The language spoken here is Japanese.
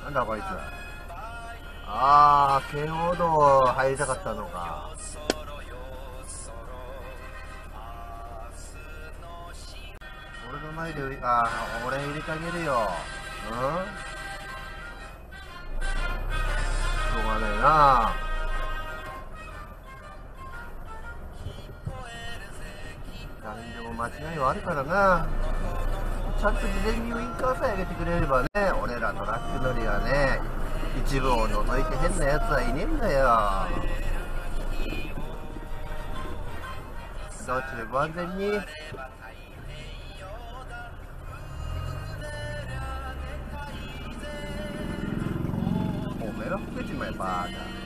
なんだこいつ。ああ、圏央道入りたかったのか。俺の前で俺入れてあげるよ。うん、しょうがないな。誰にでも間違いはあるからな。ちゃんと事前にウインカーさえ上げてくれればね、俺らトラック乗りはね、一部を除いて変なやつはいねえんだよ。道中ご安全に。おめえら吹けちまえバーカ。